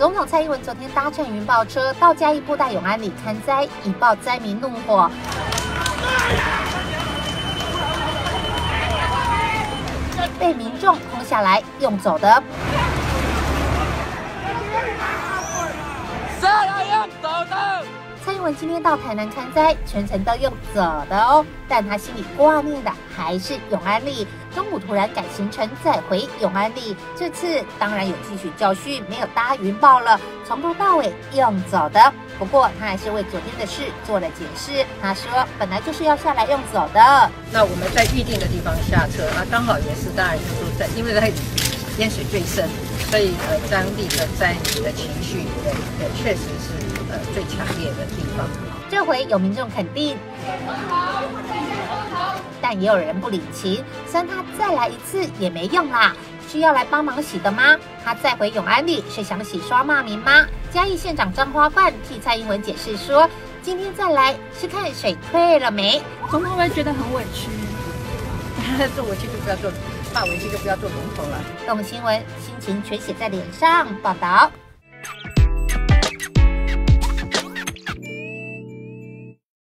总统蔡英文昨天搭乘云豹车到嘉义布袋永安里勘灾，引爆灾民怒火。被民众轰下来用走的。蔡英文今天到台南勘灾，全程都用走的哦，但他心里挂念的还是永安里。中午突然改行程再回永安里，这次当然有汲取教训，没有搭云豹了，从头到尾用走的。不过他还是为昨天的事做了解释，他说本来就是要下来用走的。 那我们在预定的地方下车，那刚好也是当然就是在，因为那里淹水最深，所以当地的灾民的情绪也确实是最强烈的地方。 这回有民众肯定，但也有人不领情，算他再来一次也没用啦。是要来帮忙洗的吗？他再回永安里是想洗刷骂名吗？嘉义县长张花冠替蔡英文解释说，今天再来是看水退了没。 总统会觉得很委屈， 做委屈就不要做，骂委屈就不要做总统了。 动新闻心情全写在脸上报道。